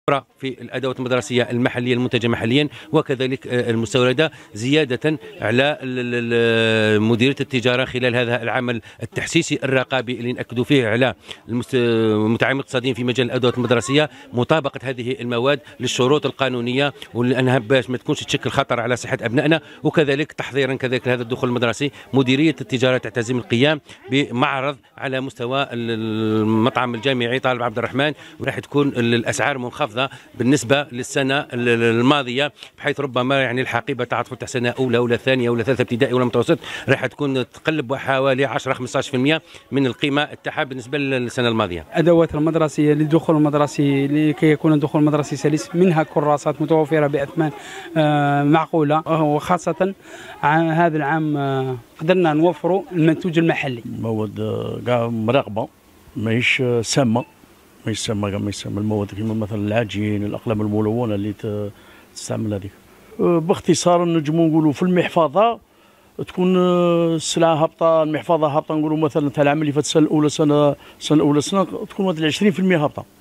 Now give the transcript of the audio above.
في الادوات المدرسيه المحليه المنتجه محليا، وكذلك المستورده، زياده على مديريه التجاره خلال هذا العمل التحسيسي الرقابي اللي ناكدوا فيه على المتعاملين الاقتصاديين في مجال الادوات المدرسيه مطابقه هذه المواد للشروط القانونيه، ولانها باش ما تكونش تشكل خطر على صحه ابنائنا، وكذلك تحضيرا كذلك لهذا الدخول المدرسي. مديريه التجاره تعتزم القيام بمعرض على مستوى المطعم الجامعي طالب عبد الرحمن، وراح تكون الاسعار منخفضه بالنسبه للسنه الماضيه، بحيث ربما يعني الحقيبه تعرف تاع سنه اولى ولا ثانيه ولا ثالثه ابتدائي ولا متوسط راح تكون تقلب حوالي 10 15% من القيمه تاعها بالنسبه للسنه الماضيه. الادوات المدرسيه للدخول المدرسي لكي يكون الدخول المدرسي سلس، منها كراسات متوفره باثمان معقوله، وخاصه هذا العام قدرنا نوفروا المنتوج المحلي. مواد كاع مراقبه، ماهيش سامه، المواد كيما مثلا العجين، الاقلام الملونه اللي تستعمل هذيك. باختصار نجموا نقولوا في المحفظه تكون السلعه هابطه، المحفظه هابطه، نقولوا مثلا تاع العام اللي فات السنه الاولى تكون 20% هابطه.